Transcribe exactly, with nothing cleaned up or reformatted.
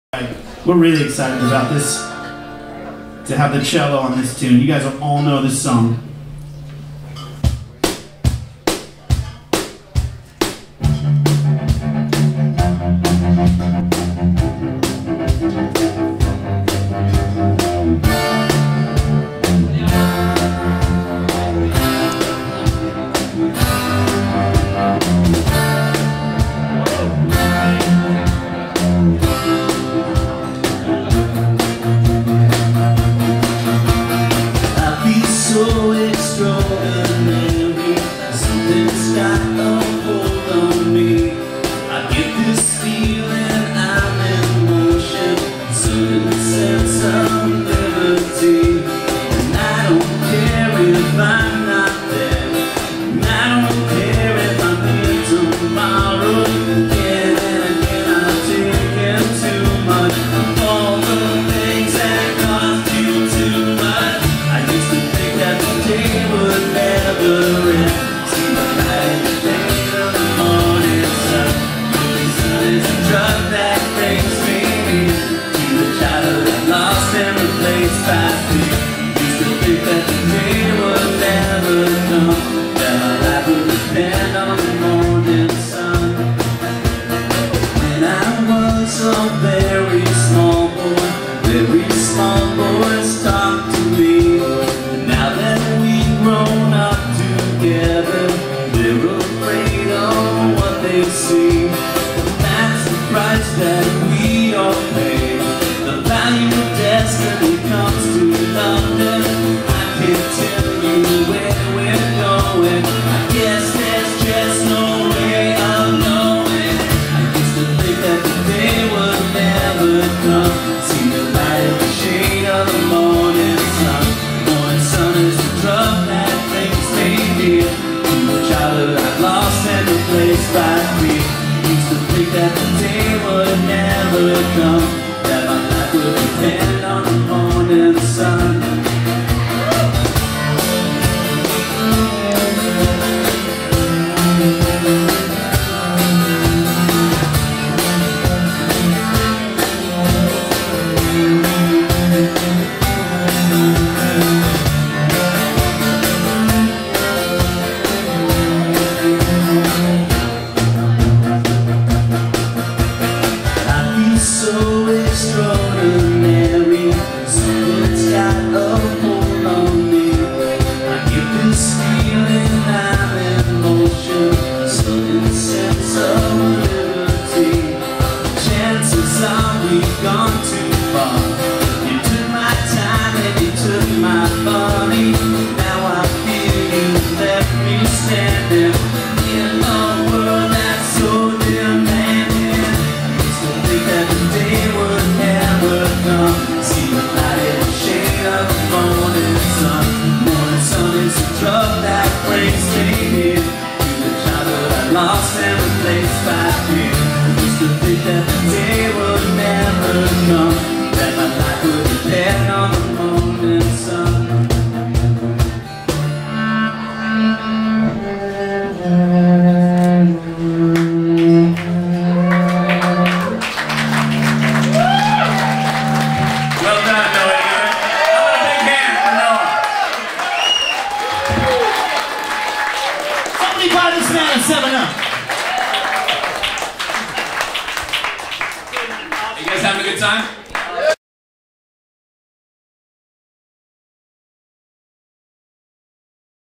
We're really excited about this, to have the cello on this tune. You guys will all know this song. So extraordinary, something's got a hold on me. I get this feeling I'm in motion, certain sense of liberty. And I don't care if I'm not there, and I don't care if I'm here tomorrow. Again and again I've taken too much of all the things that cost you too much. I used to think that the day would never end. See the light in the shade of the morning sun. The sun is a drug that brings me in to the child that lost and replaced by fear. Used to think that the day would never come, that my life would depend on the morning sun. When I was a very small boy, very small boys talked to me. Now that we've grown up together, they're afraid of what they see. That's the price that we all pay. The value of destiny comes to London. I can't tell you where we're going. I guess there's just no way of knowing. I used to think that the day would never come. See the light in the shade of the morning sun. Morning sun is the drug that brings me near to the childhood I've lost and replaced by fear. Used to think that the day would never come, that my life would depend on the morning sun. So extraordinary, something's got a hold on me. I get this feeling I'm in motion, sudden sense of liberty. Chances are we've gone too far. You took my time and you took my money. Now I feel you left me standing in a world that's so demanding. I used to think that the day would never come. See the light in the shade of the morning sun. Morning sun is a drug that brings me near to the childhood I lost and replaced by fear. I used to think that the day would never come, that my life would depend on the morning sun. seven up. You guys having a good time?